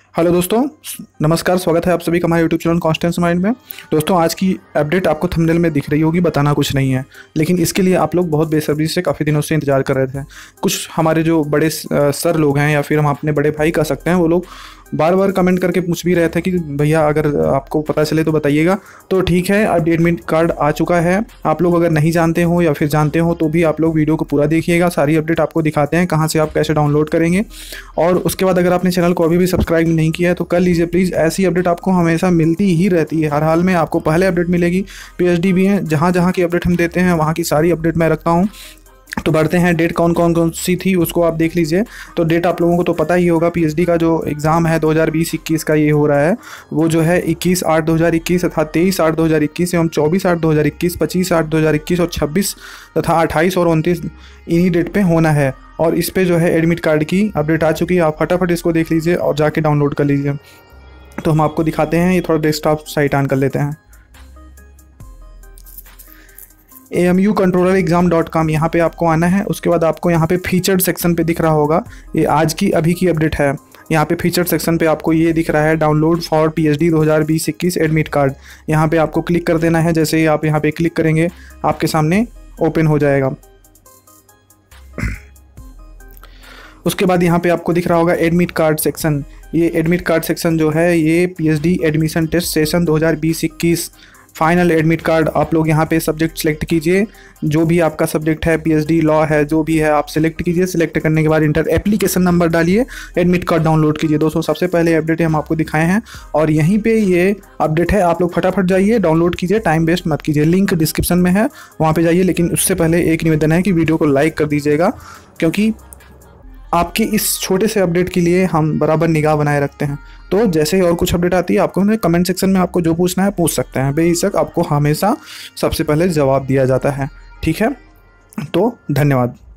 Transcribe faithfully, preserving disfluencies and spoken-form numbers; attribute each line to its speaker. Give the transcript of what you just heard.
Speaker 1: Hello दोस्तों, नमस्कार। स्वागत है आप सभी का हमारे यूट्यूब चैनल कॉन्स्टेंस माइंड में। दोस्तों, आज की अपडेट आपको थंबनेल में दिख रही होगी, बताना कुछ नहीं है, लेकिन इसके लिए आप लोग बहुत बेसब्री से काफ़ी दिनों से इंतजार कर रहे थे। कुछ हमारे जो बड़े सर लोग हैं या फिर हम अपने बड़े भाई कह सकते हैं, वो लोग बार बार कमेंट करके पूछ भी रहे थे कि भैया अगर आपको पता चले तो बताइएगा। तो ठीक है, अब एडमिट कार्ड आ चुका है। आप लोग अगर नहीं जानते हो या फिर जानते हो तो भी आप लोग वीडियो को पूरा देखिएगा। सारी अपडेट आपको दिखाते हैं, कहाँ से आप कैसे डाउनलोड करेंगे। और उसके बाद अगर आपने चैनल को अभी भी सब्सक्राइब नहीं किया है तो कर लीजिए प्लीज़। ऐसी अपडेट आपको हमेशा मिलती ही रहती है, हर हाल में आपको पहले अपडेट मिलेगी। पीएचडी भी है, जहाँ जहाँ की अपडेट हम देते हैं वहाँ की सारी अपडेट मैं रखता हूँ। तो बढ़ते हैं, डेट कौन कौन कौन सी थी उसको आप देख लीजिए। तो डेट आप लोगों को तो पता ही होगा, पीएचडी का जो एग्ज़ाम है दो हज़ार बीस इक्कीस का ये हो रहा है, वो जो है इक्कीस आठ दो हज़ार इक्कीस तथा तेईस आठ दो हज़ार इक्कीस एवं चौबीस आठ दो हज़ार इक्कीस, पच्चीस आठ दो हज़ार इक्कीस और छब्बीस तथा अट्ठाईस और उनतीस इन्हीं डेट पे होना है। और इस पे जो है एडमिट कार्ड की अपडेट आ चुकी है। आप फटाफट इसको देख लीजिए और जाके डाउनलोड कर लीजिए। तो हम आपको दिखाते हैं, ये थोड़ा डेस्कटॉप साइट ऑन कर लेते हैं। A M U controller exam dot com यहाँ पर आपको आना है। उसके बाद आपको यहाँ पे फीचर्ड सेक्शन पे दिख रहा होगा, ये आज की अभी की अपडेट है। यहाँ पे फीचर्ड सेक्शन पे आपको ये दिख रहा है, डाउनलोड फॉर पीएचडी दो हज़ार बीस इक्कीस एडमिट कार्ड। यहाँ पे आपको क्लिक कर देना है। जैसे ही आप यहाँ पे क्लिक करेंगे आपके सामने ओपन हो जाएगा। उसके बाद यहाँ पे आपको दिख रहा होगा एडमिट कार्ड सेक्शन। ये एडमिट कार्ड सेक्शन जो है ये पीएचडी एडमिशन टेस्ट सेशन दो हज़ार बीस इक्कीस फाइनल एडमिट कार्ड। आप लोग यहाँ पे सब्जेक्ट सेलेक्ट कीजिए, जो भी आपका सब्जेक्ट है, पीएचडी लॉ है, जो भी है आप सिलेक्ट कीजिए। सिलेक्ट करने के बाद इंटर एप्लीकेशन नंबर डालिए, एडमिट कार्ड डाउनलोड कीजिए। दोस्तों, सबसे पहले अपडेट हम आपको दिखाए हैं और यहीं पे ये अपडेट है। आप लोग फटाफट जाइए, डाउनलोड कीजिए, टाइम वेस्ट मत कीजिए। लिंक डिस्क्रिप्शन में है, वहाँ पर जाइए। लेकिन उससे पहले एक निवेदन है कि वीडियो को लाइक कर दीजिएगा, क्योंकि आपके इस छोटे से अपडेट के लिए हम बराबर निगाह बनाए रखते हैं। तो जैसे ही और कुछ अपडेट आती है आपको कमेंट सेक्शन में आपको जो पूछना है पूछ सकते हैं, बेहिचक आपको हमेशा सबसे पहले जवाब दिया जाता है। ठीक है, तो धन्यवाद।